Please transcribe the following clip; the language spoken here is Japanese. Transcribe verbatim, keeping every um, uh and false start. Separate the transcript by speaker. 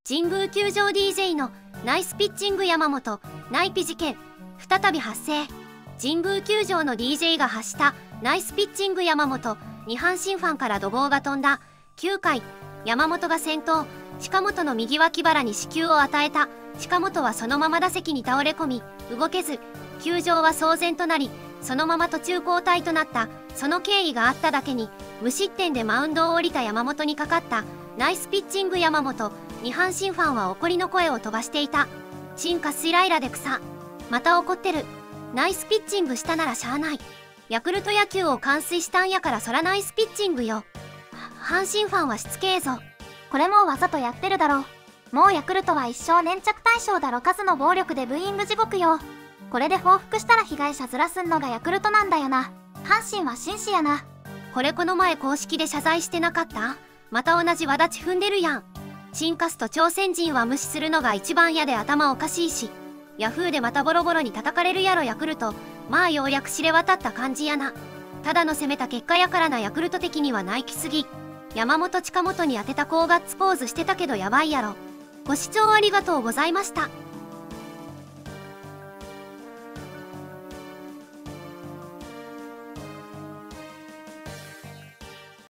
Speaker 1: 神宮球場 ディージェー のナイスピッチング山本ナイピ事件再び発生。神宮球場の ディージェー が発したナイスピッチング山本に阪神ファンから怒号が飛んだ。きゅうかい、山本が先頭、近本の右脇腹に死球を与えた。近本はそのまま打席に倒れ込み動けず、球場は騒然となり、そのまま途中交代となった。その経緯があっただけに無失点でマウンドを降りた山本にかかったナイスピッチング山本に阪神ファンは怒りの声を飛ばしていた。進化スイライラで草、また怒ってる。ナイスピッチングしたならしゃあない。ヤクルト野球を完遂したんやからそらナイスピッチングよ。阪神ファンはしつけえぞ。
Speaker 2: これもわざとやってるだろ。もうヤクルトは一生粘着対象だろ。数の暴力でブーイング地獄よ。これで報復したら被害者ずらすんのがヤクルトなんだよな。阪神は紳士やな。
Speaker 1: これこの前公式で謝罪してなかった？また同じ輪立ち踏んでるやん。新カスと朝鮮人は無視するのが一番嫌で頭おかしいし、ヤフーでまたボロボロに叩かれるやろヤクルト。まあようやく知れ渡った感じやな。ただの攻めた結果やからな。ヤクルト的にはナイキすぎ。山本近本に当てた高ガッツポーズしてたけどやばいやろ。ご視聴ありがとうございました。